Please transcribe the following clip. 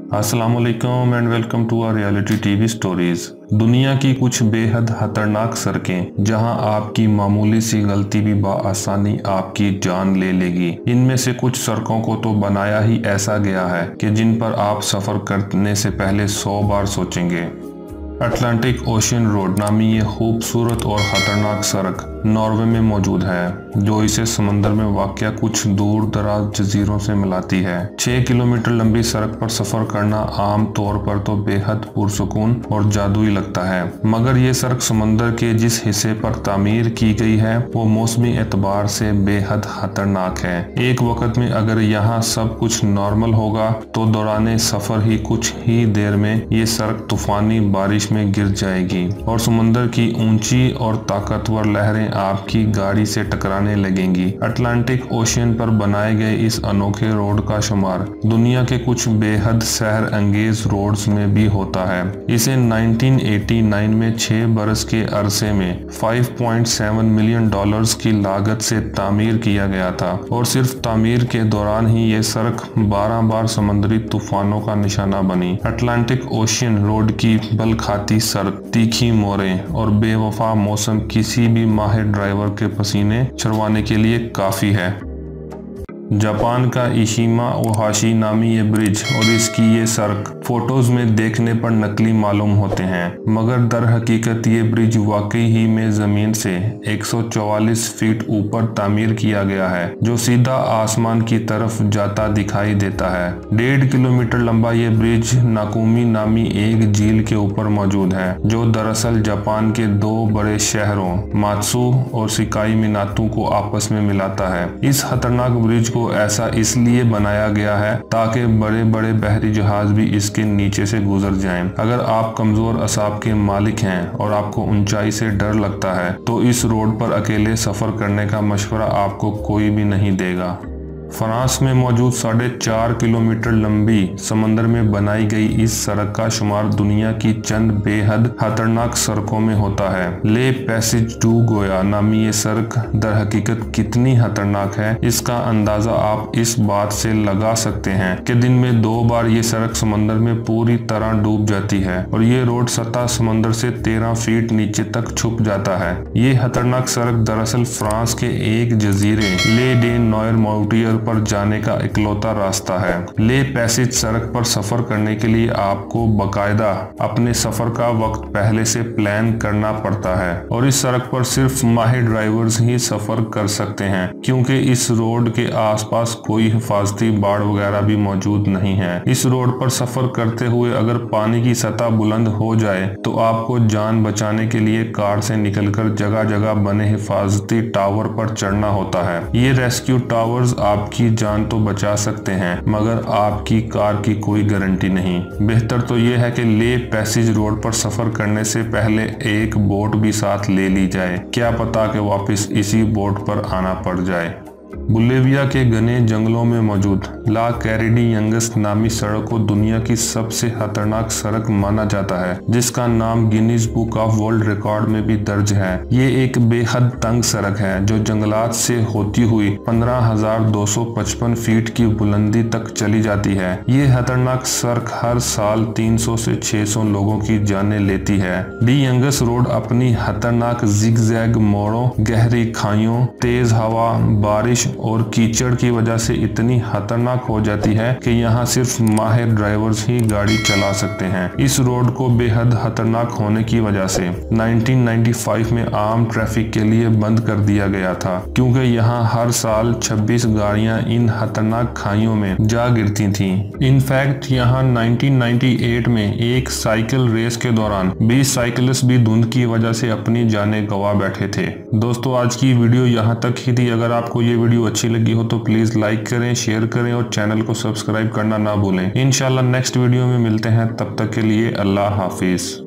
अस्सलामुअलैकुम and welcome to our reality TV stories. दुनिया की कुछ बेहद खतरनाक सड़कें जहां आपकी मामूली सी गलती भी बआसानी आपकी जान ले लेगी। इनमें से कुछ सड़कों को तो बनाया ही ऐसा गया है कि जिन पर आप सफर करने से पहले 100 बार सोचेंगे। अटलांटिक ओशियन रोड नामी ये खूबसूरत और ख़तरनाक सड़क नॉर्वे में मौजूद है, जो इसे समंदर में वाक़या कुछ दूर दराज जजीरों से मिलाती है। 6 किलोमीटर लंबी सड़क पर सफ़र करना आम तौर पर तो बेहद पुरसुकून और जादुई लगता है, मगर ये सड़क समंदर के जिस हिस्से पर तामीर की गई है वो मौसमी एतबार से बेहद खतरनाक है। एक वक्त में अगर यहाँ सब कुछ नॉर्मल होगा तो दौरान सफ़र ही कुछ ही देर में ये सड़क तूफानी बारिश में गिर जाएगी और समंदर की ऊंची और ताकतवर लहरें आपकी गाड़ी से टकराने लगेंगी। अटलांटिक ओशियन पर बनाए गए इस अनोखे रोड का शुमार दुनिया के कुछ बेहद सहर अंगेज रोड्स में भी होता है। इसे 1989 में 6 बरस के अरसे में $5.7 मिलियन की लागत से तामीर किया गया था और सिर्फ तामीर के दौरान ही ये सड़क 12 बार समुद्री तूफानों का निशाना बनी। अटलांटिक ओशियन रोड की बलखाती सड़क, तीखी मोड़ें और बेवफा मौसम किसी भी माहिर ड्राइवर के पसीने छुड़वाने के लिए काफी है। जापान का इशिमा ओहाशी नामी ये ब्रिज और इसकी ये सड़क फोटोज में देखने पर नकली मालूम होते हैं, मगर दर हकीकत ये ब्रिज वाकई ही में जमीन से 144 फीट ऊपर तामीर किया गया है, जो सीधा आसमान की तरफ जाता दिखाई देता है। 1.5 किलोमीटर लंबा ये ब्रिज नाकुमी नामी एक झील के ऊपर मौजूद है, जो दरअसल जापान के 2 बड़े शहरों मात्सु और शिकाई मिनातु को आपस में मिलाता है। इस खतरनाक ब्रिज को ऐसा इसलिए बनाया गया है ताकि बड़े बड़े बहरी जहाज भी इसके नीचे से गुजर जाएं। अगर आप कमजोर असाब के मालिक हैं और आपको ऊंचाई से डर लगता है तो इस रोड पर अकेले सफर करने का मशवरा आपको कोई भी नहीं देगा। फ्रांस में मौजूद 4.5 किलोमीटर लंबी समंदर में बनाई गई इस सड़क का शुमार दुनिया की चंद बेहद खतरनाक सड़कों में होता है। ले पैसेज डू गोया नामी ये सड़क दर हकीकत कितनी खतरनाक है, इसका अंदाजा आप इस बात से लगा सकते हैं कि दिन में 2 बार ये सड़क समंदर में पूरी तरह डूब जाती है और ये रोड सतह समंदर से 13 फीट नीचे तक छुप जाता है। ये खतरनाक सड़क दरअसल फ्रांस के एक जजीरे ले डे नॉयर माउटियर पर जाने का इकलौता रास्ता है। ले पैसेज सड़क पर सफर करने के लिए आपको बकायदा अपने सफर का वक्त पहले से प्लान करना पड़ता है और इस सड़क पर सिर्फ माहिर ड्राइवर्स ही सफर कर सकते हैं, क्योंकि इस रोड के आसपास कोई हिफाजती बाड़ वगैरह भी मौजूद नहीं है। इस रोड पर सफर करते हुए अगर पानी की सतह बुलंद हो जाए तो आपको जान बचाने के लिए कार से निकलकर जगह जगह बने हिफाजती टावर पर चढ़ना होता है। ये रेस्क्यू टावर्स आपकी जान तो बचा सकते हैं, मगर आपकी कार की कोई गारंटी नहीं। बेहतर तो यह है कि ले पैसेज रोड पर सफर करने से पहले एक बोट भी साथ ले ली जाए, क्या पता कि वापस इसी बोट पर आना पड़ जाए। बोलिविया के घने जंगलों में मौजूद ला कैरिडी यंगस नामी सड़क को दुनिया की सबसे खतरनाक सड़क माना जाता है, जिसका नाम Guinness Book of World Record में भी दर्ज है। ये एक बेहद तंग सड़क है जो जंगलात से होती हुई 15,255 फीट की बुलंदी तक चली जाती है। ये खतरनाक सड़क हर साल 300 से 600 लोगों की जानें लेती है। डी यंगस रोड अपनी खतरनाक जिगजैग मोड़ों, गहरी खाइयों, तेज हवा, बारिश और कीचड़ की वजह से इतनी खतरनाक हो जाती है कि यहाँ सिर्फ माहिर ड्राइवर्स ही गाड़ी चला सकते हैं। इस रोड को बेहद खतरनाक होने की वजह से 1995 में आम ट्रैफिक के लिए बंद कर दिया गया था, क्योंकि यहाँ हर साल 26 गाड़ियाँ इन खतरनाक खाइयों में जा गिरती थीं। इनफैक्ट यहाँ 1998 में एक साइकिल रेस के दौरान 20 साइकिलिस्ट भी धुंध की वजह से अपनी जानें गंवा बैठे थे। दोस्तों, आज की वीडियो यहाँ तक ही थी। अगर आपको ये वीडियो अच्छी लगी हो तो प्लीज लाइक करें, शेयर करें और चैनल को सब्सक्राइब करना ना भूलें। इंशाल्लाह नेक्स्ट वीडियो में मिलते हैं, तब तक के लिए अल्लाह हाफिज।